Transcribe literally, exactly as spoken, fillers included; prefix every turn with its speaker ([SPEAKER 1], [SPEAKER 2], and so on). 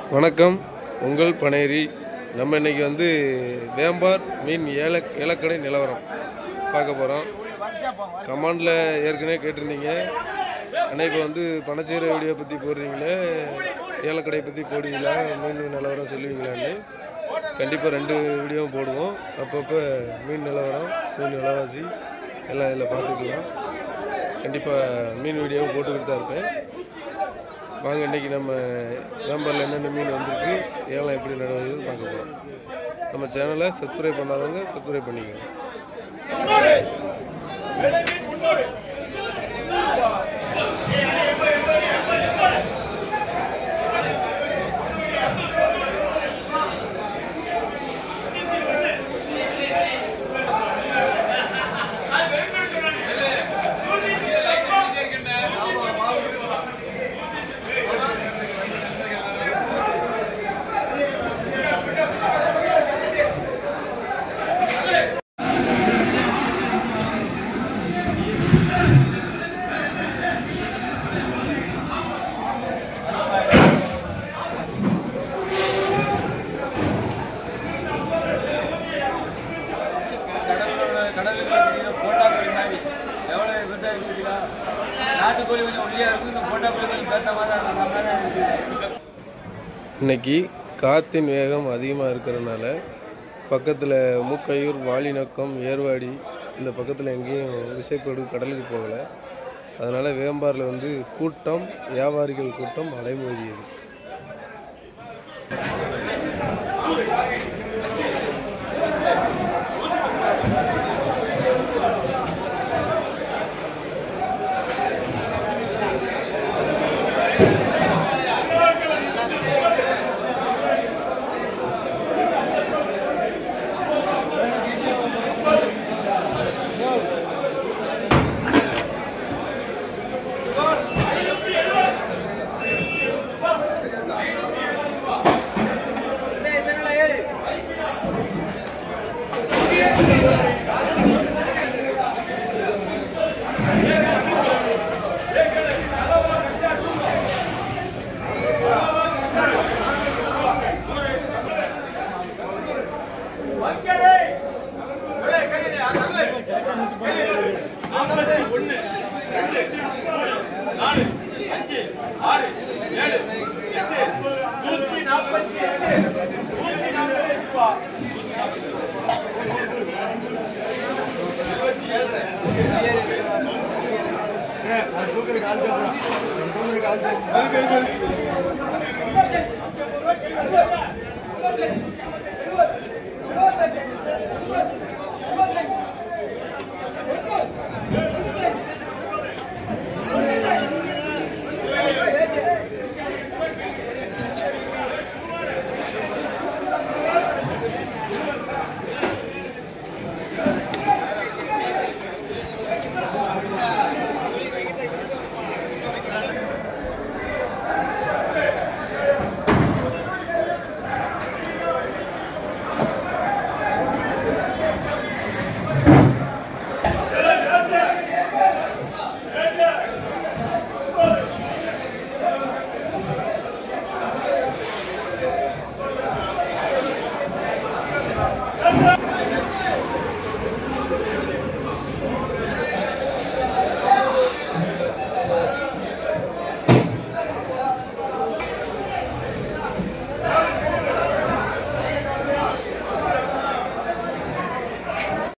[SPEAKER 1] வணக்கம், உங்கள் பனேரி. நம்ம இன்றைக்கி வந்து வேம்பார் மீன் ஏல ஏலக்கடை நிலவரம் பார்க்க போகிறோம். கமாண்டில் ஏற்கனவே கேட்டிருந்தீங்க, ஆனால் இப்போ வந்து பணச்சீரை வீடியோ பற்றி போடுறீங்களே, ஏலக்கடை பற்றி போடுவீங்களா, மீன் நிலவரம் சொல்லுவீங்களான்னு. கண்டிப்பாக ரெண்டு வீடியோவும் போடுவோம். அப்பப்போ மீன் நிலவரம், மீன் விலைவாசி எல்லாம் இதில் பார்த்துக்கலாம். கண்டிப்பாக மீன் வீடியோவும் போட்டுக்கிட்டு தான் இருப்பேன். வாங்க, இன்றைக்கி நம்ம வேம்பாரில் என்னென்ன மீன் வந்திருக்கு, ஏலம் எப்படி நடவடிக்கை பார்க்க போகிறோம். நம்ம சேனலை சப்ஸ்கிரைப் பண்ணாதவங்க சப்ஸ்கிரைப் பண்ணிக்கோங்க. இன்னைக்கு காற்றின் வேகம் அதிகமாக இருக்கிறதுனால பக்கத்தில் மூக்கையூர், வாலிநக்கம், ஏர்வாடி இந்த பக்கத்தில் எங்கேயும் விசைப்படு கடலுக்கு போகலை. அதனால் வேம்பாரில் வந்து கூட்டம், வியாபாரிகள் கூட்டம் அலைமோதியது.
[SPEAKER 2] Yeah, I'm going to go to the